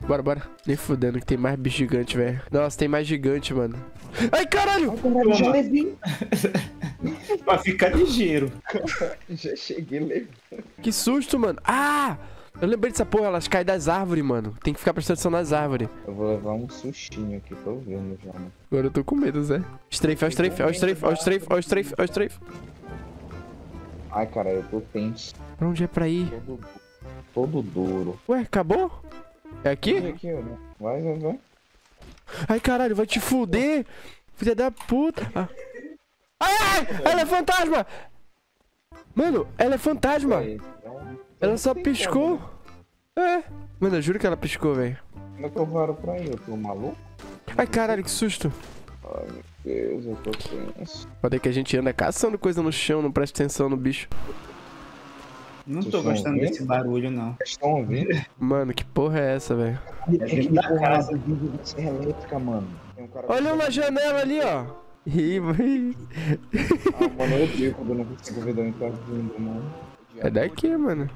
Bora, bora. Nem fudendo que tem mais bicho gigante, velho. Nossa, tem mais gigante, mano. Ai, caralho! Já levei. Pra ficar ligeiro. Já cheguei, levei. Que susto, mano. Ah! Eu lembrei dessa porra, elas caem das árvores, mano. Tem que ficar prestando atenção nas árvores. Eu vou levar um sustinho aqui, tô vendo já, mano. Agora eu tô com medo, Zé. Strafe, ó o strafe, ó o strafe, ó o strafe, ó o strafe, ó o strafe. Ai, cara, eu tô tenso. Pra onde é pra ir? Todo duro. Ué, acabou? É aqui? Aqui, ó. Vai. Ai, caralho, vai te fuder. Filha da puta. Ah. Ai, ela é fantasma. Mano, ela é fantasma. Ela só piscou. É. Mano, eu juro que ela piscou, velho. Como é que eu varo pra aí? Eu tô maluco? Ai, caralho, que susto. Ai, meu Deus, eu tô tenso. Pode que a gente anda caçando coisa no chão, não presta atenção no bicho. Não Vocês tô estão gostando ouvindo? desse barulho, não. Vocês estão ouvindo? Mano, que porra é essa, velho? É dentro da casa. Vindo de serra elétrica, mano. Tem um cara... Olha na janela ali, ó. Ih, Ah, mano, eu odeio quando eu não consigo ver de onde tá vindo, mano. É daqui, mano.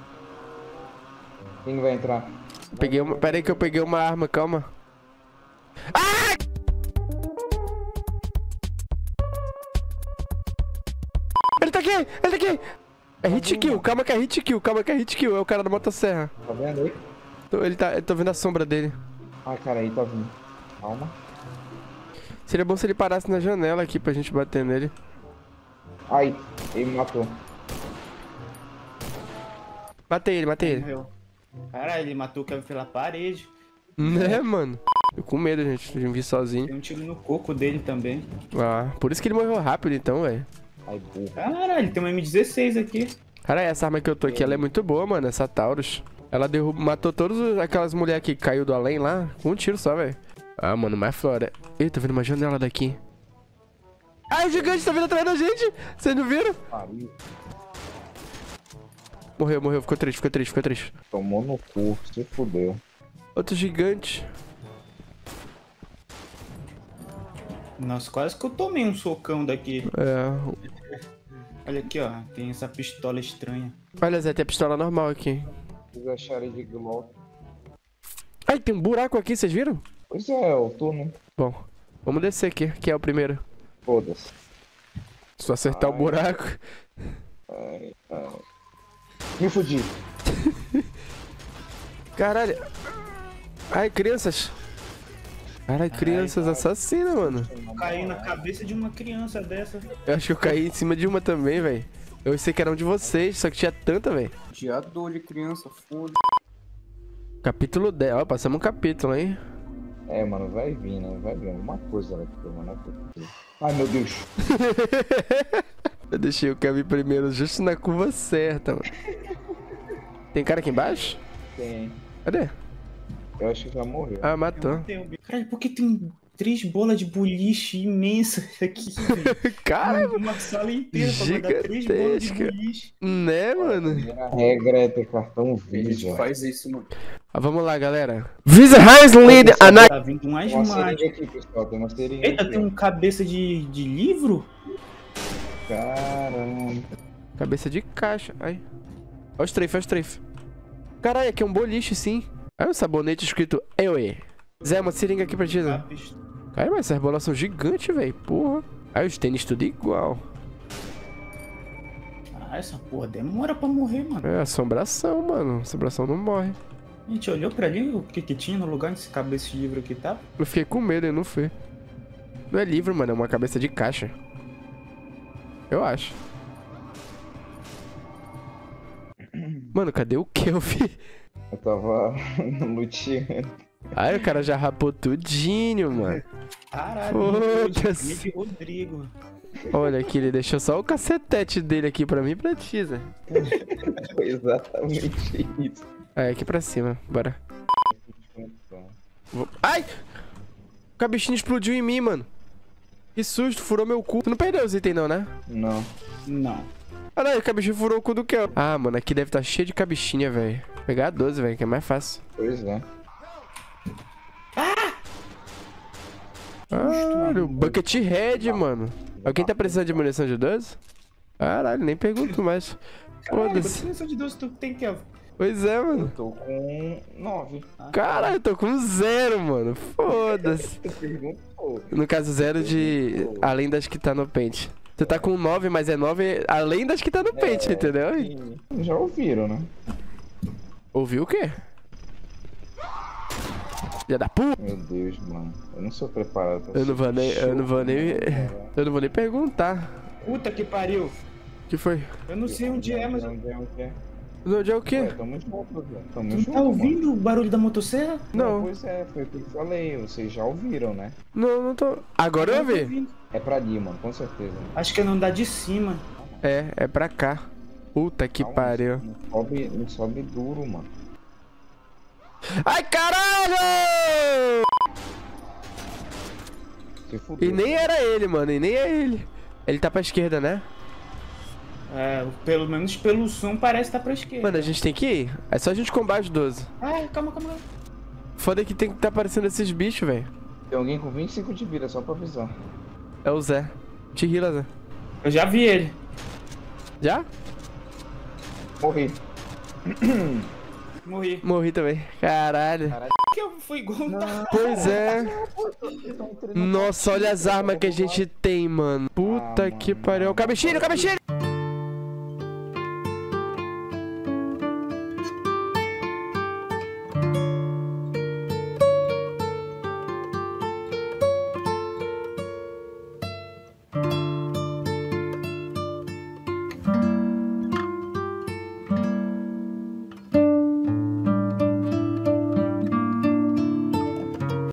Quem vai entrar? Peguei uma... Pera aí que eu peguei uma arma, calma. Ah! Ele tá aqui! Ele tá aqui! É hit kill, calma que é hit kill, calma que é hit kill. É o cara da motosserra. Tá vendo aí? Eu tô vendo a sombra dele. Ai, cara, aí tá vindo. Calma. Seria bom se ele parasse na janela aqui pra gente bater nele. Ai, ele me matou. Matei ele, matei ele. Morreu. Caralho, ele matou o Kevin pela parede. Né, mano? Eu com medo, gente, de me vir sozinho. Tem um tiro no coco dele também. Ah, por isso que ele morreu rápido então, velho. Ai, burro. Caralho, tem uma M16 aqui. Cara, essa arma que eu tô aqui, ela é muito boa, mano, essa Taurus. Ela matou todas aquelas mulheres que caiu do além lá, com um tiro só, velho. Ah, mano, mais flora. Ih, tô vendo uma janela daqui. Ah, o gigante tá vindo atrás da gente! Vocês não viram? Pariu. Morreu, ficou triste. Tomou no cu, se fudeu. Outro gigante. Nossa, quase que eu tomei um socão daqui. É. Olha aqui, ó. Tem essa pistola estranha. Olha, Zé, tem a pistola normal aqui. Vocês acharam de Glock? Ai, tem um buraco aqui, vocês viram? Pois é, eu tô, né? Bom, vamos descer aqui, que é o primeiro. Foda-se. Só acertar o Ai. buraco. Ai. Me fudi. Caralho. Ai, crianças. Caralho, crianças assassinas, mano. Caí na cabeça de uma criança dessa. Eu acho que eu caí em cima de uma também, velho. Eu sei que era um de vocês, só que tinha tanta, velho. Diador de criança, foda. Capítulo 10. Ó, passamos um capítulo, hein? É, mano, vai vir, né? Vai vir alguma coisa ali, mano. Ai, meu Deus. Eu deixei o Kevin primeiro, justo na curva certa, mano. Tem cara aqui embaixo? Tem. Cadê? Eu acho que já morreu. Ah, matou. Caralho, por que tem 3 bolas de boliche imensas aqui? Caralho, Uma sala inteira pra guardar 3 bolas de gigantesca. boliche. Né, mano? A regra é ter cartão A gente Visa. faz isso, mano. Ah, vamos lá, galera. Visa Heinz lead a night. Tá vindo mais Tem uma mágico. seringa aqui, pessoal. Tem uma seringa Eita, aqui. tem um cabeça de livro? Caramba. Cabeça de caixa. Ai. Ó o strafe, ó o strafe. Caralho, aqui é um boliche, sim. Aí um sabonete escrito Ewe. Zé, uma seringa aqui pra ti, Zé. Cara, mas essas bolas são gigantes, velho. Porra. Aí os tênis tudo igual. Ah, essa porra demora pra morrer, mano. É, assombração, mano. Assombração não morre. A gente olhou pra ali o que tinha no lugar desse cabeça de livro aqui, tá? Eu fiquei com medo, eu não fui. Não é livro, mano. É uma cabeça de caixa. Eu acho. Mano, cadê o Kelvin? Eu tava luteando. Ai, o cara já rapou tudinho, mano. Caralho, Foda-se. de Rodrigo. Olha aqui, ele deixou só o cacetete dele aqui pra mim e pra ti, Zé. Foi exatamente isso. Aí, aqui pra cima. Bora. Ai! O cabichinho explodiu em mim, mano. Que susto, furou meu cu. Tu não perdeu os itens não, né? Não. Não. Ah, não, o cabichinho furou o cu do Kel. Ah, mano, aqui deve estar cheio de cabichinha, velho. Vou pegar a 12, velho, que é mais fácil. Pois é. Caralho, bucket head, mano. Alguém tá precisando de munição de 12? Caralho, nem pergunto mais. Caralho, Foda-se. quanto munição de Deus tu tem, Kelvin? Pois é, Eu mano. tô com 9. Caralho, eu tô com 0, mano. Foda-se. Tu perguntou. No caso, 0 de... além das que tá no pente. Tu tá com 9, mas é 9 além das que tá no pente, entendeu? E já ouviram, né? Ouviu o quê? Filha da puta. Meu Deus, mano. Eu não sou preparado pra Eu não vou nem... Eu não vou nem perguntar. Puta que pariu. O que foi? Eu não sei onde é, mas... Onde é o quê? Onde é o quê? Ué, tamo junto, velho. Tamo Tu junto, tá ouvindo o barulho da motosserra? mano. Não. Pois é, foi o que eu falei. Vocês já ouviram, né? Não, não tô... Agora eu não tô ouvi. ouvindo. É pra ali, mano, com certeza. Acho que é no andar de cima. É pra cá. Puta que Calma, pariu. Não sobe duro, mano. Ai, caralho! Se fudeu. E nem era ele, mano. E nem é ele. Ele tá pra esquerda, né? É, pelo menos pelo som parece que tá pra esquerda. Mano, a gente tem que ir. É só a gente combar os 12. Ai, calma. Foda que tem que tá aparecendo esses bichos, velho. Tem alguém com 25 de vida, só pra avisar. É o Zé. Te rila, Zé. Eu já vi ele. Já? Morri. Morri. Morri também. Caralho. Que eu fui igual um tá. Pois é. Nossa, olha as armas que a gente tem, mano. Puta que pariu. Cabexilho, cabexilho!